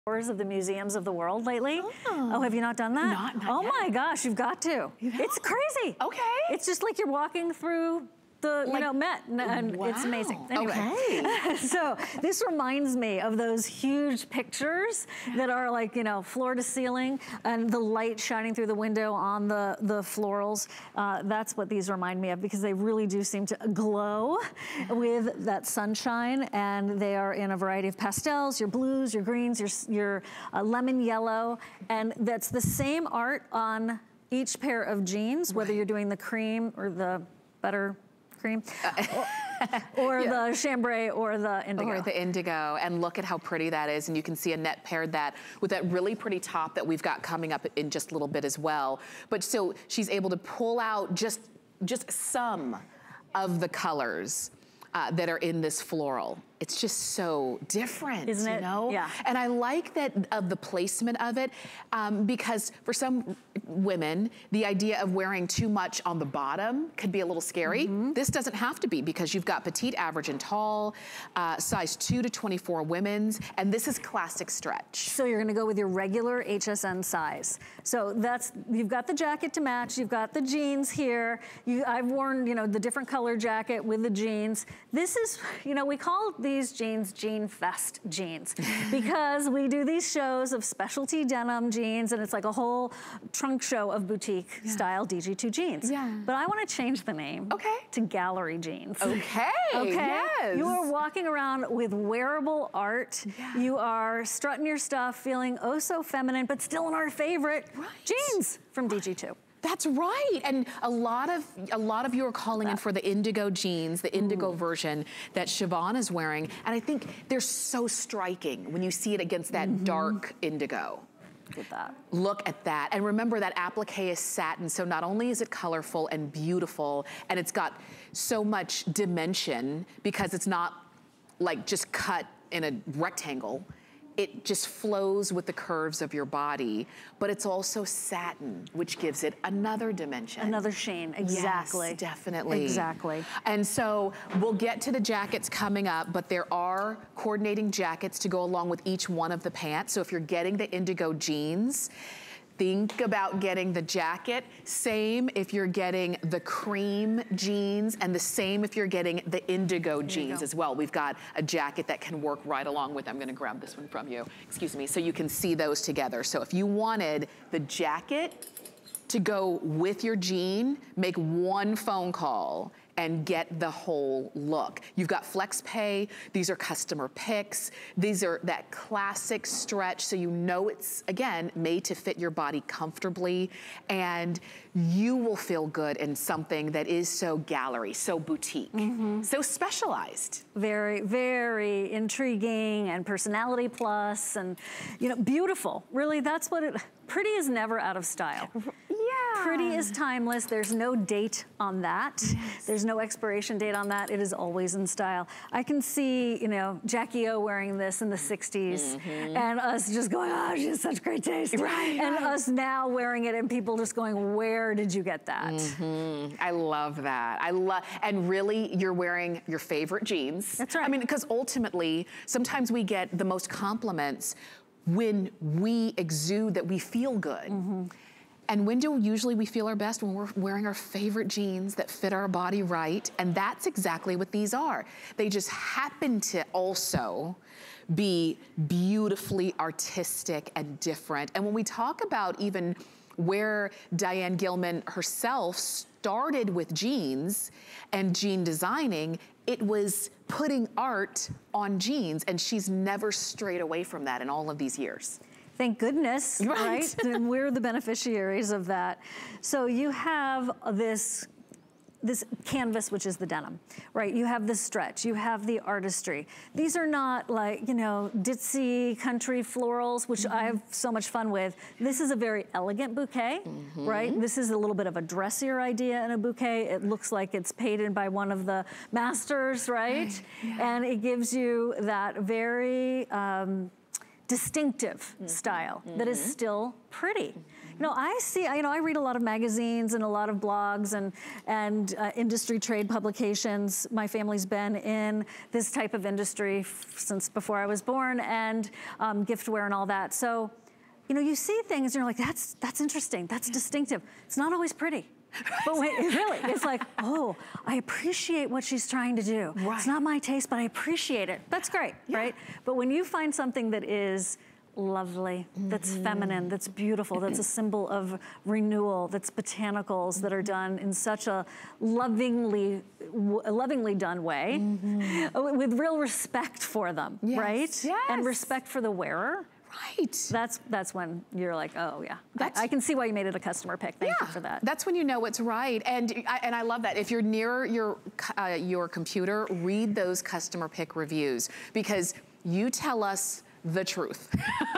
tours of the museums of the world lately. Oh, have you not done that? Not yet. My gosh, you've got to. It's crazy. Okay. It's just like you're walking through the, Met, and it's amazing. Anyway, okay. So this reminds me of those huge pictures that are like, floor to ceiling, and the light shining through the window on the florals. That's what these remind me of, because they really do seem to glow with that sunshine, and they are in a variety of pastels, your blues, your greens, your lemon yellow, and that's the same art on each pair of jeans, whether you're doing the cream or the butter cream, or the chambray or the indigo. Or the indigo, and look at how pretty that is. And you can see Annette paired that with that really pretty top that we've got coming up in just a little bit as well. But so she's able to pull out just some of the colors that are in this floral. It's just so different, isn't it? Yeah. And I like that of the placement of it, because for some women, the idea of wearing too much on the bottom could be a little scary. This doesn't have to be, because you've got petite, average, and tall, size 2 to 24 women's, and this is classic stretch. So you're gonna go with your regular HSN size. So you've got the jacket to match, you've got the jeans here. I've worn, the different color jacket with the jeans. This is, we call these jeans Jean Fest jeans, because we do these shows of specialty denim jeans, and it's like a whole trunk show of boutique style DG2 jeans. But I want to change the name to gallery jeans. Okay. Yes. You are walking around with wearable art. You are strutting your stuff, feeling oh so feminine, but still in our favorite jeans from DG2. That's right, and a lot of you are calling in for the indigo jeans, the indigo version that Siobhan is wearing, and I think they're so striking when you see it against that dark indigo. Look at that. Look at that, and remember that applique is satin, so not only is it colorful and beautiful, and it's got so much dimension because it's not like just cut in a rectangle. It just flows with the curves of your body, but it's also satin, which gives it another dimension. Another sheen, exactly. Yes, definitely. Exactly. And so we'll get to the jackets coming up, but there are coordinating jackets to go along with each one of the pants. So if you're getting the indigo jeans, think about getting the jacket. Same if you're getting the cream jeans, and the same if you're getting the indigo jeans as well. We've got a jacket that can work right along with, I'm gonna grab this one from you, excuse me, so you can see those together. So if you wanted the jacket to go with your jean, make one phone call and get the whole look. You've got flex pay, these are customer picks, these are that classic stretch, so you know it's, again, made to fit your body comfortably, and you will feel good in something that is so gallery, so boutique, so specialized. Very, very intriguing, and personality plus, and beautiful. Really, that's what pretty is never out of style. Pretty is timeless. There's no date on that. There's no expiration date on that. It is always in style. I can see, Jackie O wearing this in the 60s and us just going, oh, she has such great taste. And us now wearing it and people just going, where did you get that? I love that. And really, you're wearing your favorite jeans. That's right. I mean, because ultimately, sometimes we get the most compliments when we exude that we feel good. And when do usually we feel our best? When we're wearing our favorite jeans that fit our body right. And that's exactly what these are. They just happen to also be beautifully artistic and different. And when we talk about even where Diane Gilman herself started with jeans and jean designing, it was putting art on jeans, and she's never strayed away from that in all of these years. Thank goodness, right? And we're the beneficiaries of that. So you have this canvas, which is the denim, right? You have the stretch, you have the artistry. These are not like, ditzy country florals, which I have so much fun with. This is a very elegant bouquet, right? This is a little bit of a dressier idea in a bouquet. It looks like it's painted by one of the masters, right? And it gives you that very, distinctive style that is still pretty. You know, I read a lot of magazines and a lot of blogs and industry trade publications. My family's been in this type of industry since before I was born, and giftware and all that. So, you know, you see things and you're like, that's interesting, that's distinctive. It's not always pretty. But really, it's like, oh, I appreciate what she's trying to do. Right. It's not my taste, but I appreciate it. That's great, right? But when you find something that is lovely, that's feminine, that's beautiful, that's a symbol of renewal, that's botanicals that are done in such a lovingly done way, with real respect for them, right? Yes. And respect for the wearer. Right. That's when you're like, oh yeah, I can see why you made it a customer pick. Thank you for that. That's when you know it's right. And I love that. If you're near your computer, read those customer pick reviews, because you tell us the truth.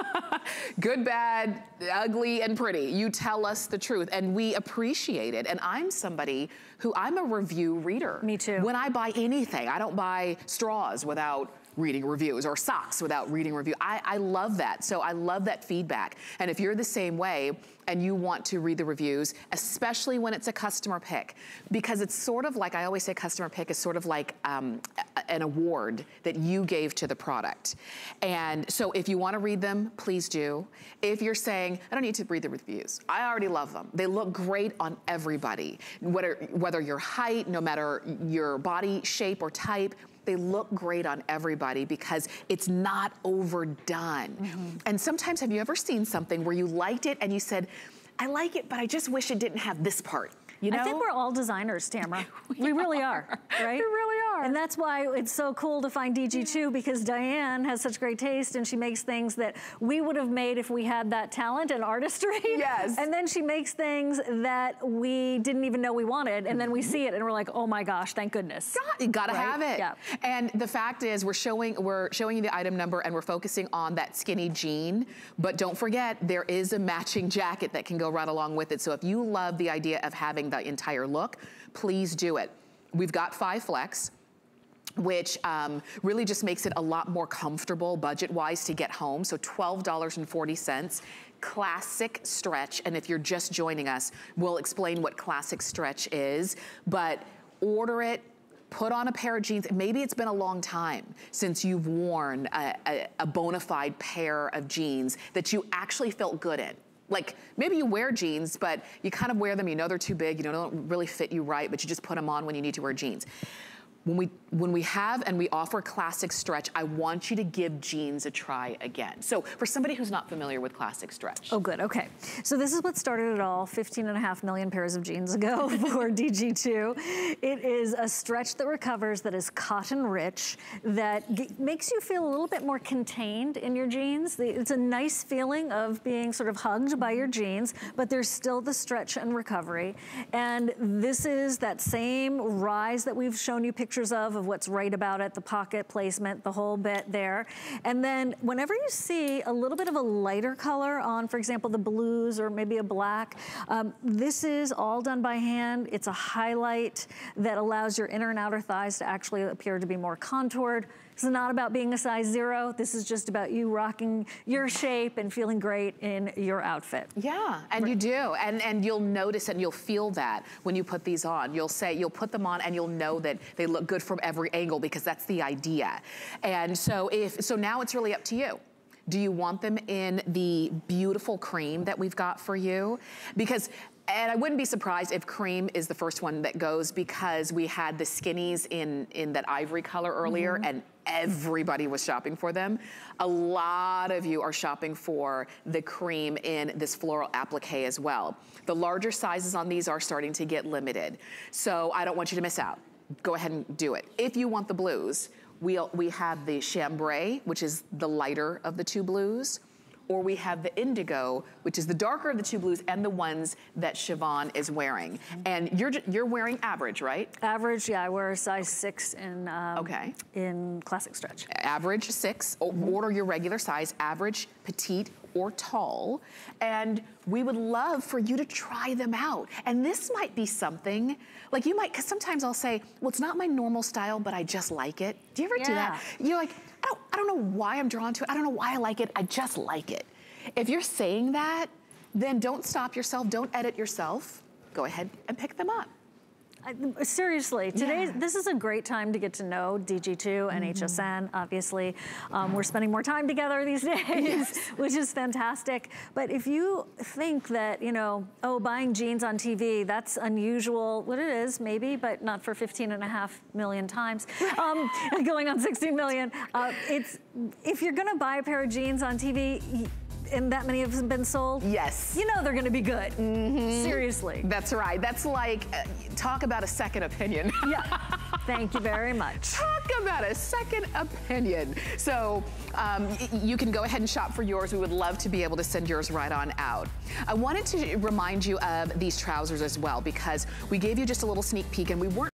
Good, bad, ugly, and pretty. You tell us the truth, and we appreciate it. And I'm somebody I'm a review reader. Me too. When I buy anything, I don't buy straws without reading reviews, or socks without reading review. I love that. So I love that feedback. And if you're the same way and you want to read the reviews, especially when it's a customer pick, because it's sort of like, I always say customer pick is sort of like an award that you gave to the product. And so if you want to read them, please do. If you're saying, I don't need to read the reviews, I already love them. They look great on everybody. Whether your height, no matter your body shape or type, they look great on everybody because it's not overdone. And sometimes, have you ever seen something where you liked it and you said, I like it, but I just wish it didn't have this part? You know? I think we're all designers, Tamara. We really are, right? We really are. And that's why it's so cool to find DG2, because Diane has such great taste and she makes things that we would have made if we had that talent and artistry. Yes. And then she makes things that we didn't even know we wanted, and then we see it and we're like, oh my gosh, thank goodness. You gotta have it. Yeah. And the fact is, we're showing you the item number and we're focusing on that skinny jean, but don't forget, there is a matching jacket that can go right along with it. So if you love the idea of having the entire look, please do it. We've got 5 flex, which really just makes it a lot more comfortable budget-wise to get home. So $12.40. Classic stretch, and if you're just joining us, we'll explain what classic stretch is, but order it, put on a pair of jeans. Maybe it's been a long time since you've worn a bona fide pair of jeans that you actually felt good in. Like, maybe you wear jeans, but you kind of wear them, you know they're too big, you know, they don't really fit you right, but you just put them on when you need to wear jeans. When we have and we offer classic stretch, I want you to give jeans a try again. So for somebody who's not familiar with classic stretch. Oh, good, okay. So this is what started it all 15.5 million pairs of jeans ago for DG2. It is a stretch that recovers, that is cotton rich, that makes you feel a little bit more contained in your jeans. It's a nice feeling of being sort of hugged by your jeans, but there's still the stretch and recovery. And this is that same rise that we've shown you pictures of what's right about it, the pocket placement, the whole bit there. And then whenever you see a little bit of a lighter color on, for example, the blues or maybe a black, this is all done by hand. It's a highlight that allows your inner and outer thighs to actually appear to be more contoured. It's not about being a size 0. This is just about you rocking your shape and feeling great in your outfit. Yeah, and you do. And you'll notice and you'll feel that when you put these on. You'll put them on and you'll know that they look good from every angle, because that's the idea. And so now it's really up to you. Do you want them in the beautiful cream that we've got for you? And I wouldn't be surprised if cream is the first one that goes, because we had the skinnies in that ivory color earlier, and everybody was shopping for them. A lot of you are shopping for the cream in this floral applique as well. The larger sizes on these are starting to get limited. So I don't want you to miss out. Go ahead and do it. If you want the blues, we have the chambray, which is the lighter of the 2 blues. Or we have the indigo, which is the darker of the 2 blues, and the ones that Siobhan is wearing. And you're wearing average, right? Average, yeah, I wear a size 6 in classic stretch. Average 6, order your regular size, average, petite, or tall. And we would love for you to try them out. And this might be something, like because sometimes I'll say, well, it's not my normal style, but I just like it. Do you ever do that? You're like, I don't know why I'm drawn to it. I don't know why I like it. I just like it. If you're saying that, then don't stop yourself. Don't edit yourself. Go ahead and pick them up. Seriously, today, this is a great time to get to know DG2 and HSN, obviously. We're spending more time together these days, which is fantastic. But if you think that, you know, oh, buying jeans on TV, that's unusual, what it is, maybe, but not for 15.5 million times, going on 16 million. If you're gonna buy a pair of jeans on TV, and that many have been sold, yes, you know they're gonna be good. Seriously. That's right. That's like, talk about a second opinion. Yeah, thank you very much. Talk about a second opinion. So you can go ahead and shop for yours. We would love to be able to send yours right on out. I wanted to remind you of these trousers as well, because we gave you just a little sneak peek and we weren't